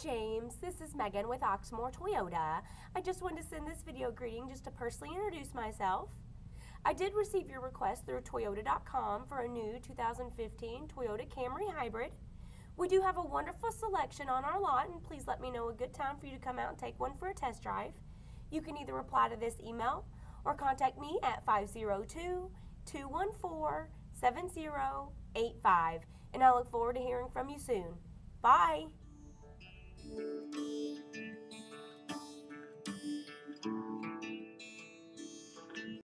James, this is Megan with Oxmoor Toyota. I just wanted to send this video greeting just to personally introduce myself. I did receive your request through Toyota.com for a new 2015 Toyota Camry Hybrid. We do have a wonderful selection on our lot, and please let me know a good time for you to come out and take one for a test drive. You can either reply to this email or contact me at 502-214-7085, and I look forward to hearing from you soon. Bye!